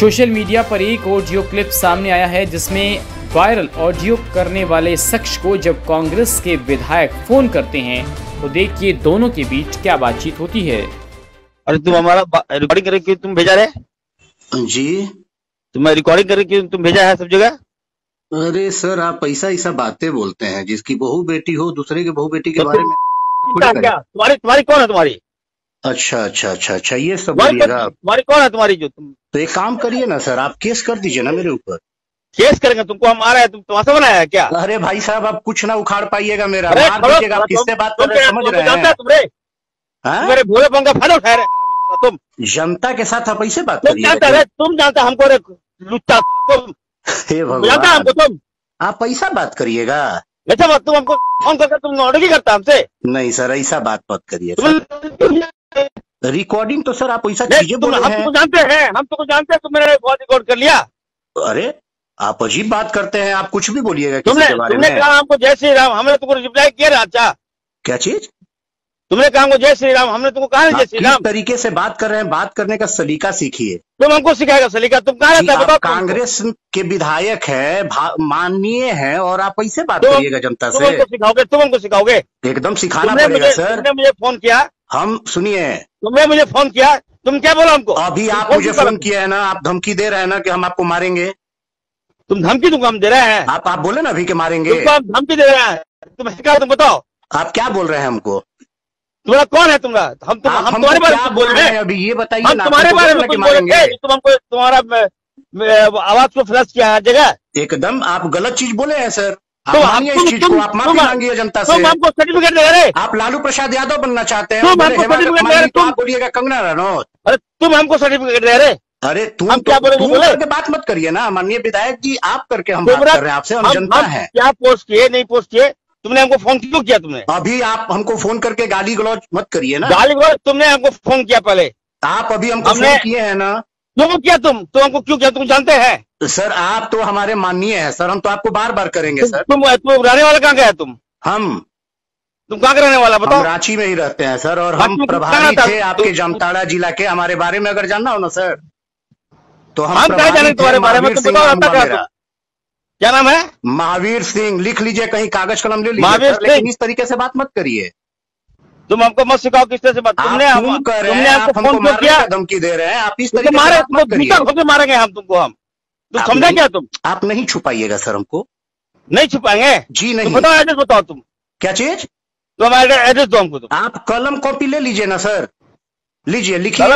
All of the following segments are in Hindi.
सोशल मीडिया पर एक ऑडियो क्लिप सामने आया है जिसमें वायरल ऑडियो करने वाले शख्स को जब कांग्रेस के विधायक फोन करते हैं तो देखिए दोनों के बीच क्या बातचीत होती है। अरे तुम हमारा रिकॉर्डिंग करके तुम भेजा रहे जी, तुम्हें रिकॉर्डिंग करके तुम भेजा है सब जगह। अरे सर आप ऐसा बातें बोलते हैं, जिसकी बहू बेटी हो दूसरे के बहू बेटी के बारे में क्या तुम्हारी कौन है तुम्हारी? अच्छा ये सब बोलिएगा। तुम्हारी कौन है तुम्हारी जो तुम? तो एक काम करिए ना सर, आप केस कर दीजिए ना मेरे ऊपर। केस करेंगे तुमको? हम आ रहे हैं, तुम तमाशा बनाया है क्या? अरे भाई साहब आप कुछ ना उखाड़ पाइएगा मेरा, अरे मार दीजिएगा। आप किससे बात कर रहे हैं समझ रहे हैं? तुम्हारे भोलेपन का फायदा उठा रहे तुम। जनता के साथ आप ऐसे बात तुम जानते हमको लुच्चा तुम जानता हमको तुम। आप ऐसा बात करिएगा? ऐसा बात तुम हमको फोन करके तुम ऑर्डर करता हमसे? नहीं सर ऐसा बात मत करिए। रिकॉर्डिंग तो सर आप ऐसा चीजें बोल रहे हैं। हम तुमको जानते हैं तुम मेरा बहुत रिकॉर्ड कर लिया। अरे आप अजीब बात करते हैं, आप कुछ भी बोलिएगा तुमने तुमने कहा हमको जय श्री राम, हमने तुमको रिप्लाई किया ना। अच्छा क्या चीज? तुमने कहा हमको जय श्री राम, हमने तुमको कहा जय श्री राम। किस तरीके से बात कर रहे हैं, बात करने का सलीका सीखिए। तुम हमको सिखाएगा सलीका? तुम कहाँ रहता है बताओ। कांग्रेस के विधायक है, माननीय है, और आप ऐसे बात करिएगा जनता से? तुम हमको सिखाओगे? एकदम सिखाना पड़ेगा सर। तुमने मुझे फोन किया, हम सुनिए, तुमने मुझे फोन किया, तुम क्या बोला हमको? अभी आप मुझे फोन किया है ना, आप धमकी दे रहे हैं ना कि हम आपको मारेंगे। तुम धमकी तुमको हम दे रहे हैं? आप बोले ना अभी के मारेंगे। आप धमकी दे रहे हैं? तुम बताओ आप क्या बोल रहे हैं हमको? तुम्हारा कौन है तुम्हारा? हम तुम्हारे बारे में बोल रहे हैं अभी, ये बताइए। हम तुम्हारे बारे में मारेंगे? तुम हमको तुम्हारा आवाज को फ्लश किया है जगह। एकदम आप गलत चीज बोले हैं सर। इस चीज को आप माफी मांगिए जनता से। तुम हमको सर्टिफिकेट दे रहे? आप लालू प्रसाद यादव बनना चाहते हैं? तुम हमको सर्टिफिकेट दे रहे? तुम बोलिएगा कंगना रनौत। अरे तुम हमको सर्टिफिकेट दे रहे? अरे तुम क्या बोले? बात मत करिए ना माननीय विधायक जी, आप करके हम बात कर रहे हैं आपसे, हम जनता है। क्या पोस्ट किए नहीं पोस्ट किए? तुमने हमको फोन क्यों किया? तुमने अभी आप हमको फोन करके गाली गलौज मत करिए ना। गाली गलौज तुमने हमको फोन किया पहले? आप अभी हमको फोन किए हैं ना? क्यों किया तुम? तो हमको क्यों किया तुम जानते हैं? सर आप तो हमारे माननीय हैं सर, हम तो आपको बार बार करेंगे सर। तुम रहने वाला कहाँ गया तुम? तुम कहाँ रहने वाला बताओ? हम रांची में ही रहते हैं सर, और हम प्रभारी थे आपके जामताड़ा जिला के। हमारे बारे में अगर जानना हो ना सर तो हम क्या जाने तुम्हारे बारे में? तुम बताओ क्या नाम है? महावीर सिंह। लिख लीजिए कहीं, कागज कलम ले लीजिए, लेकिन इस तरीके से बात मत करिए। तुम हमको मत सिखाओ किस तरह से बात। तुमने हमको फोन क्यों किया? धमकी दे रहे हैं आप, इस तरीके से मारेंगे हम तुमको। तुम समझे क्या? तुम आप नहीं छुपाइएगा सर हमको। नहीं छुपाएंगे जी? नहीं बताओ एड्रेस बताओ। तुम क्या चीज? तुम एड्रेस दो हमको। आप कलम कॉपी ले लीजिए ना सर, लीजिए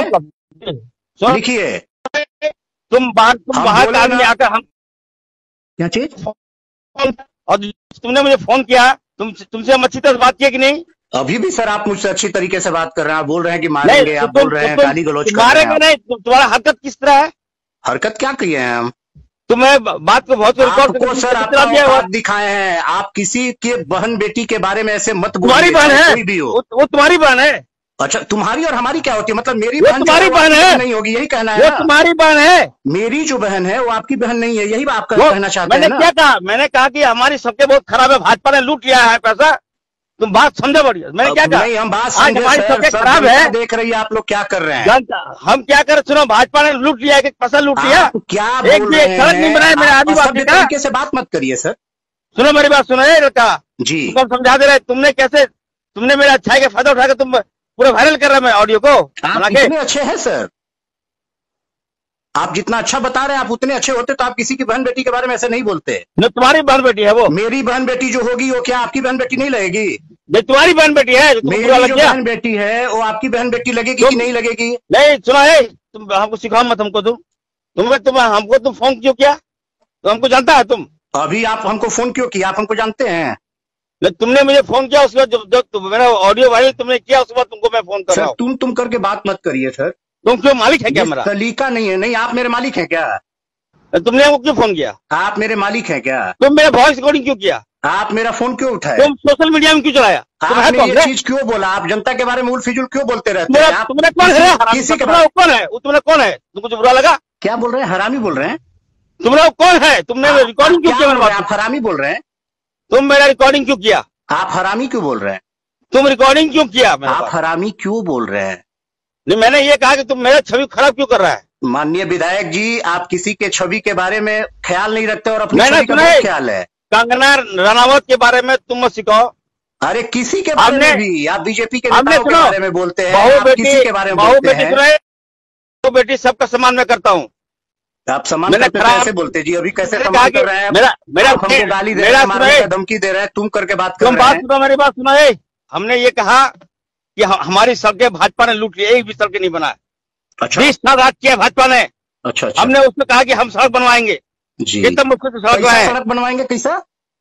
लिखिए। तुम बाहर आदमी आकर हम क्या चीज? और तुमने मुझे फोन किया, तुमसे हम अच्छी तरह बात किया कि नहीं? अभी भी सर आप मुझसे अच्छी तरीके से बात कर रहे हैं। आप बोल रहे हैं कि मारेंगे, आप बोल रहे हैं गाली गलौज कर रहे हैं। मारेंगे नहीं? तुम्हारा हरकत किस तरह है? हरकत क्या किए हैं हम? तुम्हें बात को बहुत आपको सर आपका दिखाए हैं। आप किसी के बहन बेटी के बारे में ऐसे मत बोलिए। तुम्हारी बहन है? कोई भी हो वो तुम्हारी बहन है? अच्छा तुम्हारी और हमारी क्या होती है? मतलब मेरी बहन तुम्हारी बहन है नहीं होगी, यही कहना है? वो तुम्हारी बहन है। मेरी जो बहन है वो आपकी बहन नहीं है, यही आप कहना चाहते हैं ना? क्या कहा? मैंने कहा कि हमारी सबके बहुत खराब है, भाजपा ने लूट लिया है पैसा। तुम बात समझो बढ़िया। मैंने क्या कहा? नहीं हम बात आज हमारी सबके खराब है। देख रही है आप लोग क्या कर रहे हैं। हम क्या कर? सुनो, भाजपा ने लूट लिया, पैसा लूट लिया। क्या एक सड़क नहीं बनाया मेरे आदिवासी का। तरीके से बात मत करिए सर। सुनो मेरी बात सुनो लड़का जी, तुम समझा दे रहे। तुमने मेरा अच्छाई का फायदा उठाकर तुम पूरा वायरल कर रहे हैं मैं ऑडियो को। आप कितने अच्छे हैं सर, आप जितना अच्छा बता रहे हैं आप उतने अच्छे होते तो आप किसी की बहन बेटी के बारे में ऐसे नहीं बोलते। तुम्हारी बहन बेटी है वो? मेरी बहन बेटी जो होगी वो क्या आपकी बहन बेटी नहीं लगेगी? तुम्हारी बहन बेटी है। मेरी जो बहन बेटी है वो आपकी बहन बेटी लगेगी कि नहीं लगेगी? नहीं सुना है, तुम हमको सिखाओ मत हमको। हमको तुम फोन क्यों किया? तो हमको जानता है तुम? अभी आप हमको फोन क्यों किया? आप हमको जानते हैं? तुमने मुझे फोन किया, उसके बाद जो मेरा ऑडियो वायरल तुमने किया उसके बाद तुमको मैं फोन कर रहा हूँ। तुम करके बात मत करिए सर। तुम क्यों मालिक है क्या मेरा? सलीका नहीं है। नहीं आप मेरे मालिक हैं क्या? तुमने हमको क्यों फोन किया? आप मेरे मालिक हैं क्या? तुम मेरा वॉइस रिकॉर्डिंग क्यों किया? आप मेरा फोन क्यों उठाए? तुम सोशल मीडिया में क्यों चलाया? आपने ये चीज क्यों बोला? आप जनता के बारे में उल फिजुल क्यों बोलते रहते हैं? तुमने कौन है? किसी के बारे कौन है? तुमने कौन है? तुमको जो बुरा लगा? क्या बोल रहे हैं? हरामी बोल रहे हैं? तुमने कौन है? तुमने रिकॉर्डिंग क्यों किया? आप हरामी बोल रहे हैं? तुम मेरा रिकॉर्डिंग क्यों किया? आप हरामी क्यों बोल रहे हैं? तुम रिकॉर्डिंग क्यों किया? आप हरामी क्यों बोल रहे हैं? नहीं मैंने ये कहा कि तुम मेरा छवि खराब क्यों कर रहा है? माननीय विधायक जी, आप किसी के छवि के बारे में ख्याल नहीं रखते और अपनी छवि का बहुत ख्याल है। कंगना रनावत के बारे में तुम मत सिखाओ। अरे किसी के बारे में भी आप बीजेपी के नेताओं के बारे में बोलते हैं, आप किसी के बारे में बोलते हैं। बहू बेटी सबका सम्मान मैं करता हूँ। आप सम्मान करते कैसे बोलते जी? अभी कैसे सम्मान कर रहे हैं? मेरा हमको गाली दे रहे हैं, मारने का धमकी दे रहे हैं, तुम करके बात कर रहे हैं। बात सुनो, मेरी बात सुनो। हमने ये कहा कि हमारी सड़कें भाजपा ने लूट ली, एक भी सड़कें नहीं बनाए। अच्छा, 20 साल राज किया भाजपा ने। अच्छा, हमने उसमें कहा कि हम सड़क बनवाएंगे जी। ये तो मुख्य सड़क बनवाएंगे कैसा?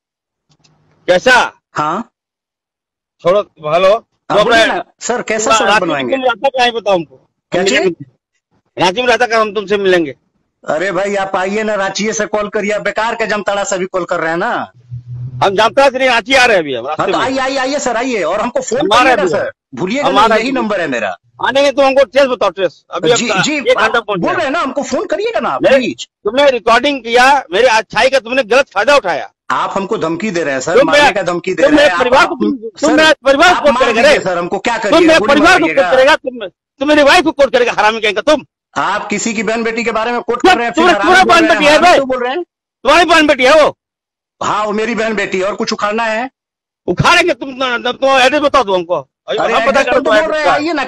हाँ छोड़ो, हेलो सर, कैसा सड़क बनवाएंगे? बताओ हमको क्या चीज? रांची में रहता हम तुमसे मिलेंगे। अरे भाई आप आइए ना, रांची से कॉल करिए, बेकार के जामताड़ा से भी कॉल कर रहे हैं ना। हम जामताड़ा से नहीं, रांची आ रहे हैं अभी। हाँ तो आइए सर, आइए और हमको फोन करिएगा सर, भूलिएगा नहीं, यही नंबर है मेरा। आने के तो हमको ट्रेस बताओ, ट्रेस अभी जी बोल रहे हैं ना, हमको फोन करिएगा ना प्लीज। तुमने रिकॉर्डिंग किया, मेरे अच्छाई का तुमने गलत फायदा उठाया। आप हमको धमकी दे रहे हैं सर, मारने का धमकी दे रहे हैं। परिवार को कोर्ट करेगा सर, हमको क्या करिएगा? परिवार को कोर्ट करेगा, तुम मेरी वाइफ को कोर्ट करेगा, हरामी कहेंगे तुम। आप किसी की बहन बेटी के बारे में कोर्ट कर रहे हैं? तुम्हारी बहन बेटी है भाई, बोल रहे हैं तुम्हारी बहन बेटी है वो। हाँ वो मेरी बहन बेटी है, और कुछ उखाड़ना है? उखाड़ेंगे तुम एड्रेस बता दो हमको। आइए ना,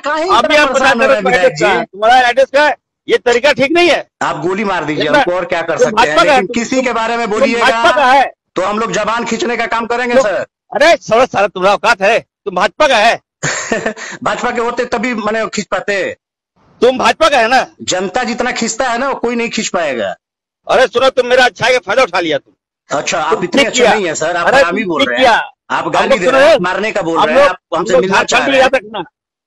तुम्हारा एड्रेस का ये तरीका ठीक नहीं है। आप गोली मार दीजिए हमको, और क्या कर सकते हैं, लेकिन किसी के बारे में बोलिएगा तो हम लोग जबान खींचने का काम करेंगे सर। अरे सारा तुम्हारा औकात है, तुम भाजपा का है। भाजपा के होते तभी मैंने खींच पाते। तुम भाजपा का है ना। जनता जितना खींचता है ना, वो कोई नहीं खींच पाएगा। अरे सुनो, तुम मेरा अच्छाई का फायदा उठा लिया तुम। अच्छा, आप इतने अच्छे नहीं है सर, आप हरामी बोल रहे हैं, आप गाली दे रहे हैं, मारने का बोल रहे हैं, आप हमसे मिलना चाह रहे हैं।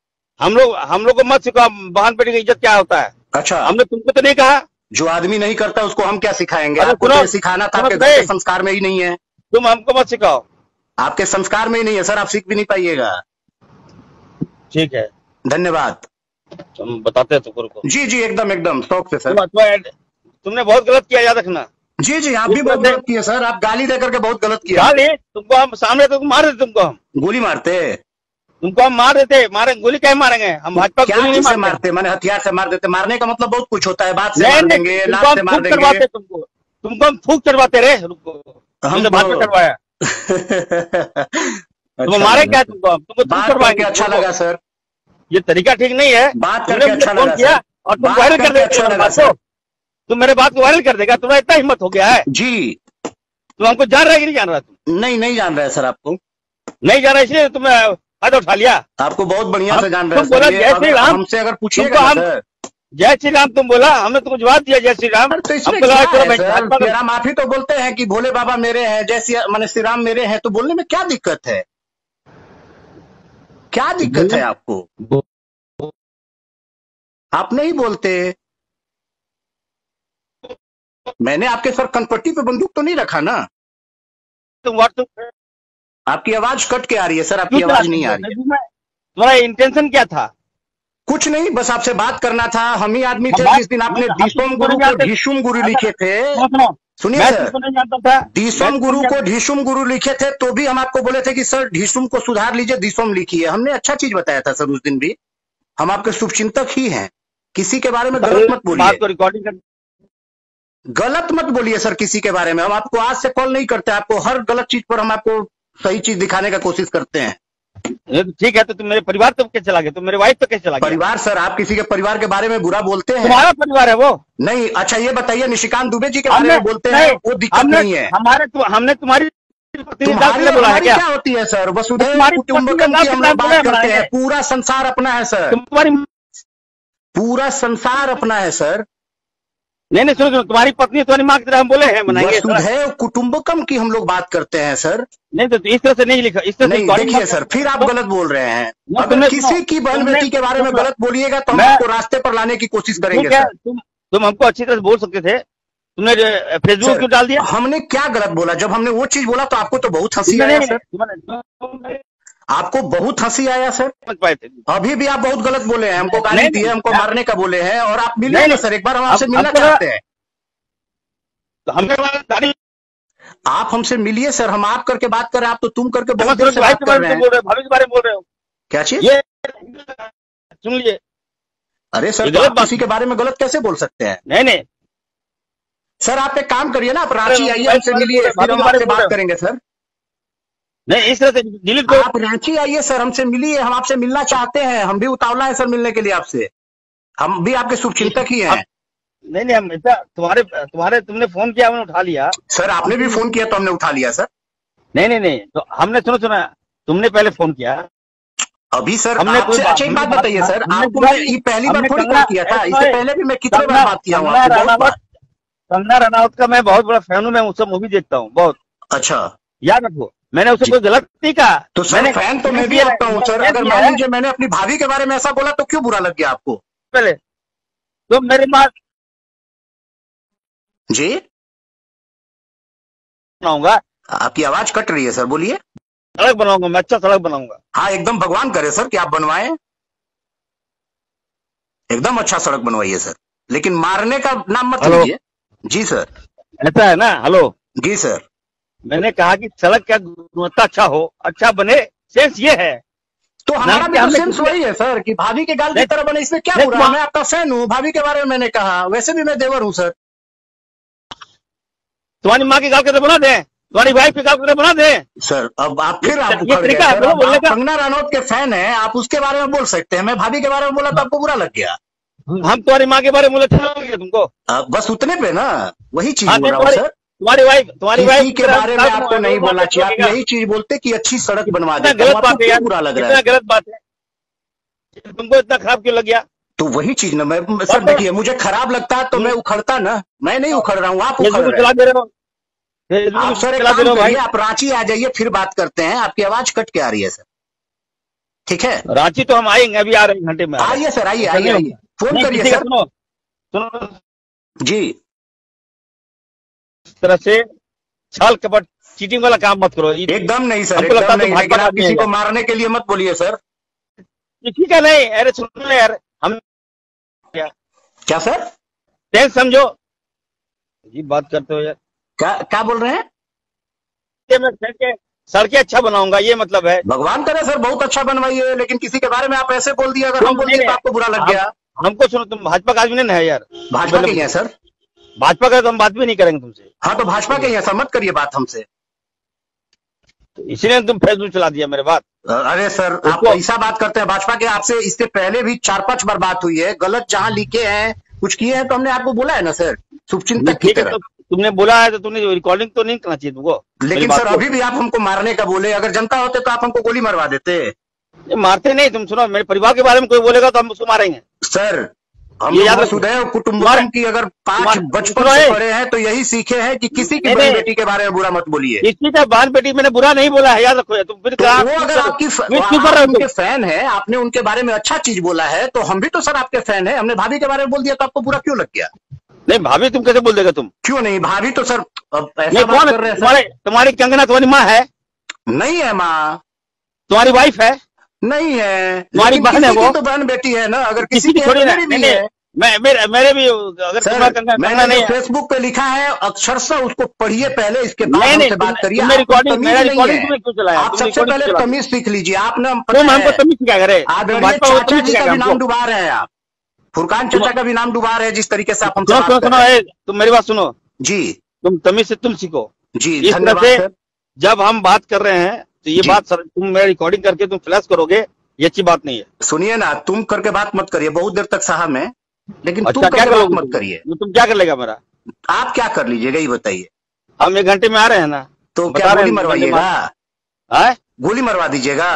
हम लोग को मत सिखाओ बहन बेटी की इज्जत क्या होता है। अच्छा, हमने तुमको तो नहीं कहा। जो आदमी नहीं करता उसको हम क्या सिखाएंगे? आपको तो सिखाना था, आपके घर के संस्कार में ही नहीं है। तुम हमको मत सिखाओ, आपके संस्कार में ही नहीं है सर, आप सीख भी नहीं पाइएगा। ठीक है, धन्यवाद। हम बताते हैं तुमको। जी एकदम शौक से सर। तुमने बहुत गलत किया, याद रखना। जी आप भी बहुत गलत किया सर, आप गाली देकर के बहुत गलत किया। गाली तुमको हम सामने तो मार देते, तुमको हम गोली मारते, तुमको हम मार देते। गोली क्या मारेंगे हम? भाजपा क्या गोली नहीं मारते, मैंने हथियार से मार देते। मारने का मतलब बहुत कुछ होता है, बात से मार देंगे, लात से मार देंगे। तुमको हम फूक चढ़वाते रहे, हमने भाजपा चढ़वाया। तुम मारे क्या? तुमको बात करके अच्छा लगा सर, ये तरीका ठीक नहीं है। बात करके अच्छा लगा किया और तुम वायरल कर देगा, तुम मेरे बात को वायरल कर देगा। तुम्हारा इतना हिम्मत हो गया है जी। तुम हमको जान रहा है कि नहीं जान रहा? तुम नहीं जान रहा है सर, आपको नहीं जान रहा, इसलिए तुमने फायदा उठा लिया। आपको बहुत बढ़िया से जान रहे हैं। बोला जय श्री राम, हमसे अगर पूछिएगा सर, जय श्री राम तुम बोला, हमने तुमको जवाब दिया जय श्री राम। तो इसमें क्या है सर, मेरा माफी तो बोलते हैं कि भोले बाबा मेरे हैं, जय माने श्री राम मेरे हैं, तो बोलने में क्या दिक्कत है? क्या दिक्कत है आपको? आप नहीं बोलते। मैंने आपके सर कनपट्टी पे बंदूक तो नहीं रखा ना? आपकी आवाज कट के आ रही है सर, आपकी आवाज नहीं आ रही है। तुम्हारा इंटेंशन क्या था? कुछ नहीं, बस आपसे बात करना था। हम ही आदमी थे जिस दिन आपने दिसोम गुरु को ढीशुम गुरु लिखे थे। सुनिए सर, दिसोम गुरु को ढीशुम गुरु लिखे थे, तो भी हम आपको बोले थे कि सर ढीशुम को सुधार लीजिए, दिसोम लिखिए। हमने अच्छा चीज बताया था सर उस दिन भी। हम आपके शुभचिंतक ही हैं, किसी के बारे में गलत मत बोलिए। गलत मत बोलिए सर किसी के बारे में। हम आपको आज से कॉल नहीं करते, आपको हर गलत चीज पर हम आपको सही चीज दिखाने का कोशिश करते हैं। ठीक है, तो तुम मेरे परिवार तक कैसे चला गया? तुम मेरे वाइफ तक कैसे चला गया? परिवार सर, आप किसी के परिवार के बारे में बुरा बोलते हैं? तुम्हारा परिवार है वो? नहीं। अच्छा ये बताइए, निशिकांत दुबे जी के बारे में बोलते हैं, वो दिक्कत नहीं है। हमने तुम्हारी बोला है क्या होती है सर? वसुधैव कुटुंबकम की हम लोग बात करते हैं। पूरा संसार अपना है सर, पूरा संसार अपना है सर। नहीं सुनो, तुम्हारी पत्नी तुम्हारी माँ की तरह हम बोले हैं मनाएंगे। वसुधैव कुटुंबकम की हम लोग बात करते हैं सर। नहीं तो इस तरह से नहीं लिखा, इस तरह से देखिए सर, फिर आप गलत बोल रहे हैं। अगर किसी की बहन बेटी के बारे में गलत बोलिएगा तो हम आपको रास्ते पर लाने की कोशिश करेंगे सर। तुम हमको अच्छी तरह से बोल सकते थे, तुमने फेसबुक क्यों डाल दिया? हमने क्या गलत बोला? जब हमने वो चीज बोला तो आपको तो बहुत हंसी आया सर। आपको बहुत हंसी आया सर। अभी भी आप बहुत गलत बोले हैं, हमको गाली दी है, हमको मारने का बोले हैं, और आप मिले ना सर, एक बार हम आपसे मिलना चाहते हैं। आप हमसे मिलिए सर, हम आप करके बात कर रहे हैं, आप तो तुम करके बहुत देर से बात कर रहे हैं। भाभी के बारे में बोल रहे हो? क्या चीज? ये सुन लीजिए, अरे सर, तो आप किसी के बारे में गलत कैसे बोल सकते हैं? नहीं नहीं सर, आप एक काम करिए ना, आप रांची आइए, हमसे मिलिए, फिर हम आपसे बात करेंगे सर। नहीं, इस तरह से डिलीट करो। आप रांची आइए सर, हमसे मिलिए, हम आपसे मिलना चाहते हैं, हम भी उतावला है सर मिलने के लिए आपसे, हम भी आपके शुभचिंतक ही हैं। नहीं हम तुम्हारे तुमने फोन किया, हमने उठा लिया। सर, आपने भी फोन किया तो हमने उठा लिया सर। नहीं, तो हमने सुना तुमने पहले फोन किया अभी सर। हमने अच्छा एक बात बताइए सर, आपको ये पहली बार थोड़ी कॉल किया था, इससे पहले भी मैं कितने बार बात किया हूँ? कंगना रनौत का मैं बहुत बड़ा फैन हूँ, मैं उससे मूवी देखता हूँ बहुत। अच्छा, याद रखो, मैंने उसे कोई गलत नहीं कहा। तो सर, फैन तो मैं भी आपका हूँ सर। अगर मान लीजिए मैंने अपनी भाभी के बारे में ऐसा बोला तो क्यों बुरा लग गया आपको? पहले तो मेरी बात जी बनाऊंगा। आपकी आवाज कट रही है सर, बोलिए। सड़क बनाऊंगा मैं, अच्छा सड़क बनाऊंगा। हाँ, एकदम भगवान करे सर कि आप बनवाएं, एकदम अच्छा सड़क बनवाइए सर, लेकिन मारने का नाम मत लीजिए। जी सर। ऐसा है ना? हेलो जी सर। मैंने कहा कि सड़क का गुणवत्ता अच्छा हो, अच्छा बने, सेंस ये है। तो हमारा भी तो सेंस वही है सर कि भाभी के गाल की तरह बने, इसमें क्या बुरा है? मैं आपका फैन हूँ, भाभी के बारे में मैंने कहा, वैसे भी मैं देवर हूँ सर। तुम्हारी माँ की गाल की तरह बना दे, तुम्हारी वाइफ की गाल की तरह बना दे सर। अब आप फिर आप कंगना रनौत के फैन हैं, आप उसके बारे में बोल सकते हैं, मैं भाभी के बारे में बोला तो आपको बुरा लग गया। हम तुम्हारी माँ के बारे में बोले अच्छा लग गया तुमको? बस उतने पे ना, वही चीज बोल रहा हूँ सर। तुम्हारी वाइफ के बारे में आपको नहीं बोलना चाहिए, आप यही चीज बोलते कि अच्छी सड़क बनवा दे। गलत बात है, बुरा लग रहा है, गलत बात है, तुमको इतना खराब क्यों लग गया? तो वही चीज ना, मैं सर देखिए, मुझे खराब लगता है तो मैं उखड़ता ना, मैं नहीं उखड़ रहा हूँ, आप उखड़ रहे हो। आप सर एक काम करिए, आप रांची आ जाइए, फिर बात करते हैं। आपकी आवाज कट के आ रही है सर, ठीक है? रांची तो हम आएंगे, अभी आ रहे हैं घंटे में। आइए सर, आइए, फोन करिए सर। सुनो जी, इस तरह से छल कपट चीटिंग वाला काम मत करो। एकदम नहीं सर, एकदम नहीं। लेकिन आप किसी को मारने के लिए मत बोलिए सर। ठीक है? नहीं, अरे सुनो यार, हम क्या सर? टेंस समझो जी, बात करते हो यार। क्या बोल रहे हैं? मैं सड़कें अच्छा बनाऊंगा, ये मतलब है? भगवान करे सर, बहुत अच्छा बनवाइए, लेकिन किसी के बारे में आप ऐसे बोल दिए, अगर हम बोल दिए तो आपको बुरा लग गया। हमको सुनो, तुम भाजपा का आदमी नहीं है यार? भाजपा के ही है सर। भाजपा का तो हम बात भी नहीं करेंगे तुमसे। हाँ, तो भाजपा के ही है सर, मत करिए बात हमसे। तो इसलिए तुम फेसबुक चला दिया मेरे बात। अरे सर, आप ऐसा बात करते हैं भाजपा के? आपसे इससे पहले भी 4-5 बार बात हुई है, गलत जहां लिखे हैं, कुछ किए हैं तो हमने आपको बोला है ना सर, शुभचिंतक की तरह। तुमने बोला है तो तुमने रिकॉर्डिंग तो नहीं करना चाहिए तुमको। लेकिन सर अभी भी आप हमको मारने का बोले, अगर जनता होते तो आप हमको गोली मरवा देते। मारते नहीं, तुम सुनो, मेरे परिवार के बारे में कोई बोलेगा तो हम उसको मारेंगे सर। हम वसुधैव कुटुंबकम की अगर 5 बचपन से पढ़े हैं तो यही सीखे हैं कि किसी की बहन बेटी के बारे में बुरा मत बोलिए। किसी का बहन बेटी मैंने बुरा नहीं बोला है, याद रखो। तुम फिर वो अगर आपकी उनके फैन है, आपने उनके बारे में अच्छा चीज बोला है, तो हम भी तो सर आपके फैन है। हमने भाभी के बारे में बोल दिया तो आपको बुरा क्यों लग गया? नहीं, भाभी तुम कैसे बोल देगा? तुम क्यों नहीं? भाभी तो सर ऐसा बात कर रहे हैं। तुम्हारी कंगना तुम्हारी माँ है? नहीं है माँ। तुम्हारी वाइफ है? नहीं है। तुम्हारी बहन है? वो तो बहन बेटी है ना, अगर किसी की थोड़ी नहीं है। मेरे भी, अगर मैंने नहीं फेसबुक पे लिखा है अक्षरशः, उसको पढ़िए पहले, इसके बाद से बात करिए। आप सबसे पहले तमीज सीख लीजिए। आपने हमको तमीज सिखाया करे। चाचा जी का भी नाम डुबा रहे हैं आप, फुरकान चाचा का भी नाम डुबा रहे हैं, जिस तरीके से आप हमसे बात कर रहे हैं। तुम मेरी बात सुनो जी, तुम तमीज से तुम सीखो जी। इस तरह से जब हम बात कर रहे हैं तो ये बात सर, तुम मेरा रिकॉर्डिंग करके तुम फ्लैश करोगे, ये अच्छी बात नहीं है। सुनिए ना, तुम करके बात मत करिए, बहुत देर तक सहा मैं, लेकिन अच्छा, तुम करके बात मत करिए। तुम क्या कर लेगा मेरा? आप क्या कर लीजिएगा ये बताइए? हम 1 घंटे में आ रहे हैं ना, तो क्या गोली मरवाइएगा? गोली मरवा दीजिएगा?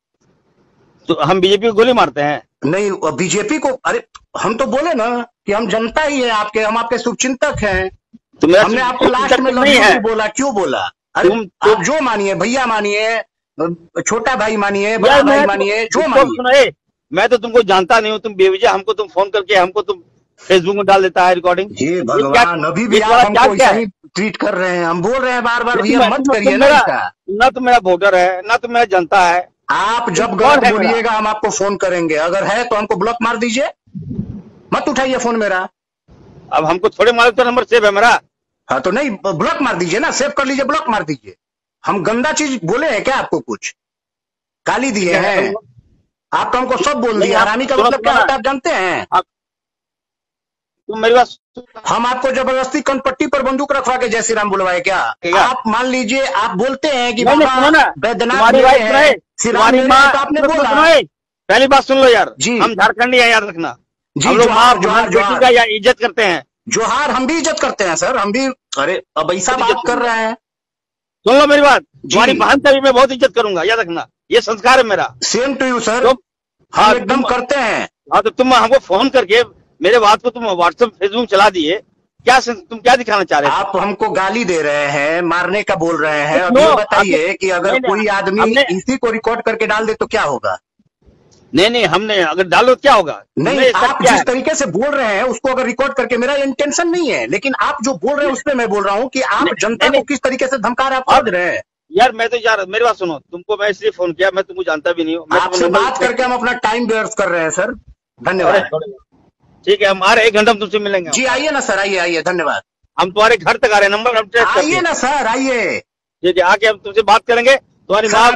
तो हम बीजेपी को गोली मारते हैं? नहीं, बीजेपी को? अरे हम तो बोले ना कि हम जनता ही है आपके, हम आपके शुभचिंतक हैं। हमने आपको लास्ट में नहीं बोला, क्यों बोला? अरे आप जो मानिए, भैया मानिए, छोटा भाई मानिए, बड़ा भाई मानिए, जो मानिए। मैं तो तुमको जानता नहीं हूँ, तुम बेवजह हमको तुम फोन करके हमको तुम फेसबुक में डाल देता है रिकॉर्डिंग। जी भगवान, अभी भी आप हमको ऐसा ही ट्रीट कर रहे हैं। हम बोल रहे हैं बार बार, भैया मत करिए ना। ना तो मेरा वोटर है, ना तो मेरा जनता है। आप जब गलत बोलिएगा हम आपको फोन करेंगे, अगर है तो हमको ब्लॉक मार दीजिए, मत उठाइए फोन मेरा। अब हमको थोड़े मालूम तो नंबर सेव है मेरा। हाँ तो नहीं, ब्लॉक मार दीजिए ना, सेव कर लीजिए, ब्लॉक मार दीजिए। हम गंदा चीज बोले हैं क्या आपको? कुछ गाली दिए हैं? आप तो हमको सब बोल दिया। हरामी का मतलब क्या होता है आप जानते हैं? तुम मेरी बात, हम आपको जबरदस्ती कनपट्टी पर बंदूक रखवा के जय श्री राम बुलवाए क्या? आप मान लीजिए आप बोलते हैं कि बाबा बैद्यनाथ है, तुम्हारी माँ, तो आपने बोला। पहली बात सुन लो यार जी, हम झारखंडी है, याद रखना जी। हम लोग बेटी का यार इज्जत करते हैं। जोहार, हम भी इज्जत करते हैं सर, हम भी। अरे अब ऐसा बात कर रहे हैं। सुन लो मेरी बात, तुम्हारी बहन का भी मैं बहुत इज्जत करूंगा, याद रखना, ये संस्कार है मेरा। सेम टू यू सर, हम एकदम करते हैं। हाँ तो तुम हमको फोन करके मेरे बात को तुम व्हाट्सएप फेसबुक चला दिए, क्या तुम क्या दिखाना चाह रहे हैं? आप हमको गाली दे रहे हैं, मारने का बोल रहे हैं। अब ये बताइए कि अगर कोई आदमी इसी को रिकॉर्ड करके डाल दे तो क्या होगा? नहीं, हमने अगर डालो क्या होगा? नहीं, आप जिस तरीके से बोल रहे हैं उसको अगर रिकॉर्ड करके, मेरा इंटेंशन नहीं है, लेकिन आप जो बोल रहे हैं उसमें मैं बोल रहा हूँ कि आप जनता को किस तरीके से धमका रहे आप रहे हैं। यार मैं तो यार मेरी बात सुनो, तुमको मैं इसलिए फोन किया, मैं तुमको जानता भी नहीं हूँ। आपसे बात करके हम अपना टाइम व्यर्थ कर रहे हैं सर, धन्यवाद। ठीक है, हम आ रहे 1 घंटा में तुमसे मिलेंगे जी। आइए ना सर, आइए, धन्यवाद। हम तुम्हारे घर तक आ रहे हैं, नंबर हम ट्रेस आइए ना सर, आइए। ठीक है, आके हम तुमसे बात करेंगे। तुम्हारी माँ,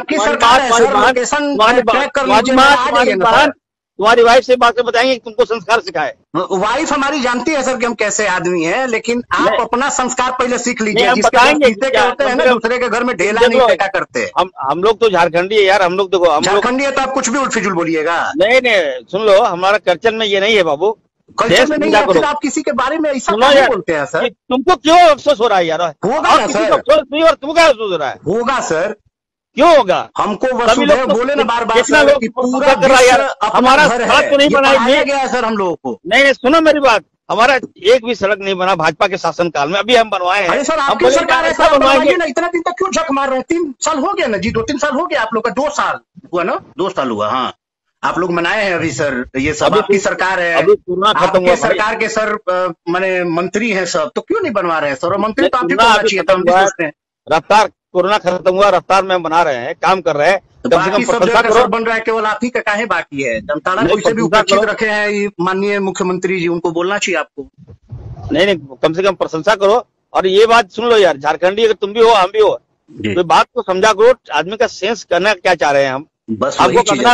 तुम्हारी वाइफ से बात कर बताएंगे कि तुमको संस्कार सिखाए। वाइफ हमारी जानती है सर कि हम कैसे आदमी हैं, लेकिन आप अपना संस्कार पहले सीख लीजिए। हम बताएंगे होते हैं ना, दूसरे के घर में ढेला नहीं फेंका करते। हम लोग तो झारखंडी है यार, हम लोग देखो, हम झारखंडी है तो आप कुछ भी उल्ट फिजुल बोलिएगा। नहीं, सुन लो, हमारा कल्चर में ये नहीं है बाबू। कल्चर में नहीं है, फिर आप किसी के बारे में ऐसा नहीं बोलते हैं सर। तुमको क्यों अफसोस हो रहा है यार? होगा ना सर, और तुमको क्या अफसोस हो रहा है? होगा सर, क्यों होगा? हमको वसुधैव बोले ना बार बार कितना लोग पूरा कर रहा है यार। हमारा सड़क तो नहीं बनाई गया है सर हम लोगों को। नहीं, सुनो मेरी बात, हमारा एक भी सड़क नहीं बना भाजपा के शासनकाल में, अभी हम बनवाए हैं। अरे सर आपकी सरकार है, बनवाइए ना। इतना दिन तक क्यों झक मार रहे हैं? 3 साल हो गया ना जी, 2-3 साल हो गया आप लोग का। 2 साल हुआ ना, 2 साल हुआ। हाँ, आप लोग मनाए हैं अभी सर, ये सब आपकी सरकार है। अभी कोरोना खत्म हुआ, सरकार के सर माने मंत्री हैं सब, तो क्यों नहीं बनवा रहे हैं सर? मंत्री तो आप होना चाहिए था, हम भी सोचते हैं। रफ्तार, कोरोना खत्म हुआ, रफ्तार में बना रहे हैं, काम कर रहे हैं। बाकी सब जगह सर बन रहा है, केवल आप ही का काहे बाकी है? जामताड़ा को से भी उपेक्षित रखे हैं माननीय मुख्यमंत्री जी, उनको बोलना चाहिए आपको। नहीं, कम से कम प्रशंसा करो। और ये बात सुन लो यार, झारखंडी अगर तुम भी हो, हम भी हो, तो बात को समझा करो। आदमी का सेंस करना क्या चाह रहे हैं हम? बस आपको कंगना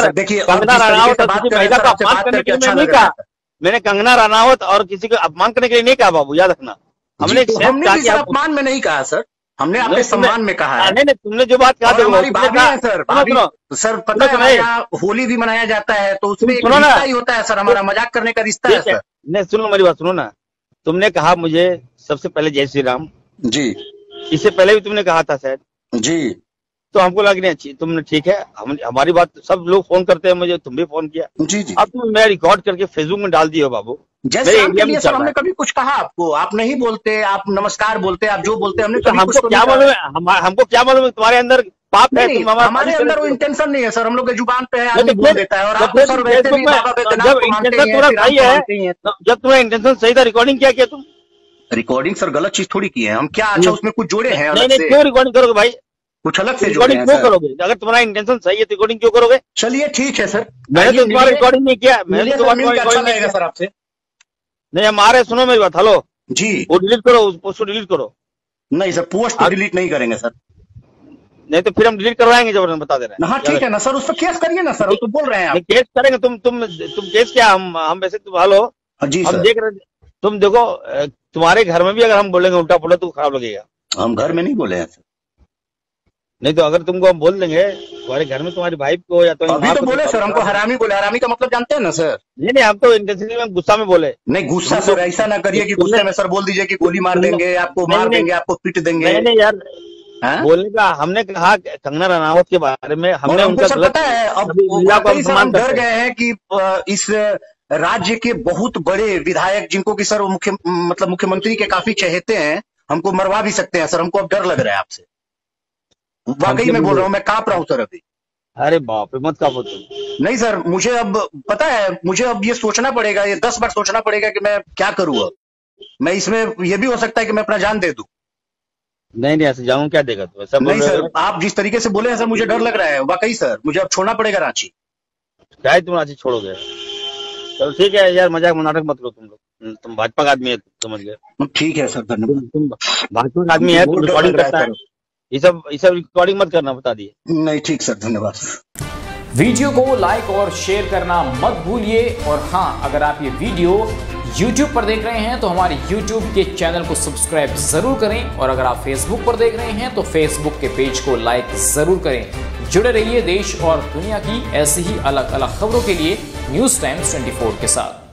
रनावत और किसी महिला का अपमान करने के लिए नहीं कहा मैंने। कंगना रनावत और किसी को अपमान करने के लिए नहीं कहा बाबू, याद रखना। हमने अपमान में नहीं कहा सर, हमने आपके सम्मान में कहा है। नहीं, तुमने जो बात कहा हमारी भाभी है सर, पता है यहाँ होली भी मनाया जाता है, तो उसमें एक रिश्ता ही होता है सर, हमारा मजाक करने का रिश्ता है सर। नहीं, सुनो मेरी बात, सुनो ना। तुमने कहा मुझे सबसे पहले जय श्री राम जी, इससे पहले भी तुमने कहा था शायद जी, तो हमको लग नहीं अच्छी तुमने। ठीक है, हमारी बात सब लोग फोन करते हैं मुझे, तुम भी फोन किया जी। अब तुम मैं रिकॉर्ड करके फेसबुक में डाल दियो बाबू। जैसे सर हमने कभी कुछ कहा आपको? आप नहीं बोलते, आप नमस्कार बोलते, आप जो बोलते हमने कभी हमको क्या मालूम है? हमको क्या मालूम है तुम्हारे अंदर पाप है? हमारे अंदर वो इंटेंशन नहीं है सर, हम लोग के जुबान पे है, आदमी बोल देता है। और आपको सर वैसे भी जब इंटेंशन थोड़ा सही है, जब तुम्हारा इंटेंशन सही था, रिकॉर्डिंग क्या किया तुम? रिकॉर्डिंग सर गलत चीज थोड़ी की है हम। क्या अच्छा उसमें कुछ जोड़े हैं? नहीं, क्यों रिकॉर्डिंग करोगे भाई? कुछ अलग से रिकॉर्डिंग क्यों करोगे? अगर तुम्हारा इंटेंशन सही है तो रिकॉर्डिंग क्यों करोगे? चलिए ठीक है सर, मैंने तो तुम्हारा रिकॉर्डिंग नहीं किया। मैंने तो अच्छा लगेगा सर आपसे। नहीं, हमारे सुनो मेरी बात, हेलो जी, वो डिलीट करो, उसको डिलीट करो। नहीं सर, पोस्ट को डिलीट नहीं करेंगे सर। नहीं तो फिर हम डिलीट करवाएंगे, जबरदस्त बता दे रहे हैं। हाँ ठीक है ना सर, उस पर केस करिए ना सर, तो बोल रहे हैं आप। केस करेंगे, तुम केस क्या? हम वैसे तुम हेलो जी, हम देख रहे, तुम देखो तुम्हारे घर में भी अगर हम बोलेंगे उल्टा पुल्टा तो खराब लगेगा। हम घर में नहीं बोले हैं सर। नहीं तो अगर तुमको हम बोल देंगे तुम्हारे घर में तुम्हारी वाइफ को या तो अभी तो बोले सर, हमको हरामी बोले। हरामी का मतलब जानते हैं ना सर? नहीं, हम तो इंटेंसिटी में गुस्सा में बोले। नहीं गुस्सा सर, ऐसा ना करिए कि गुस्से में सर बोल दीजिए कि गोली मार देंगे, आपको मार देंगे, आपको पीट देंगे। नहीं यार, बोलने का हमने कहा कंगना रनावत के बारे में, हमने उनका पता है अब हम डर गए हैं कि इस राज्य के बहुत बड़े विधायक जिनको कि सर मतलब मुख्यमंत्री के काफी चहेते हैं, हमको मरवा भी सकते हैं सर। हमको अब डर लग रहा है आपसे, वाकई में बोल रहा हूँ, मैं कांप रहा हूँ सर अभी। अरे बाप रे, मत कांपो तुम। नहीं सर, मुझे अब पता है, मुझे अब ये सोचना पड़ेगा, ये 10 बार सोचना पड़ेगा कि मैं क्या करूँ अब। मैं इसमें ये भी हो सकता है कि मैं अपना जान दे दूं। नहीं, ऐसे जाऊं क्या देगा तू? ऐसा नहीं सर, आप जिस तरीके से बोले हैं सर, मुझे डर लग रहा है वाकई सर। मुझे अब छोड़ना पड़ेगा रांची। क्या है, तुम रांची छोड़ोगे? चलो ठीक है यार, मजाक नाटक मत लो तुम लोग। तुम भाजपा का आदमी है, समझ गए? ठीक है सर, धन्यवाद। तुम भाजपा का आदमी है, तुम रिकॉर्डिंग करता है, ये सब रिकॉर्डिंग मत करना, बता दिए। नहीं ठीक सर, धन्यवाद। वीडियो को लाइक और शेयर करना मत भूलिए। और हाँ, अगर आप ये वीडियो YouTube पर देख रहे हैं तो हमारे YouTube के चैनल को सब्सक्राइब जरूर करें, और अगर आप Facebook पर देख रहे हैं तो Facebook के पेज को लाइक जरूर करें। जुड़े रहिए देश और दुनिया की ऐसी ही अलग अलग खबरों के लिए न्यूज़ टाइम्स 24 के साथ।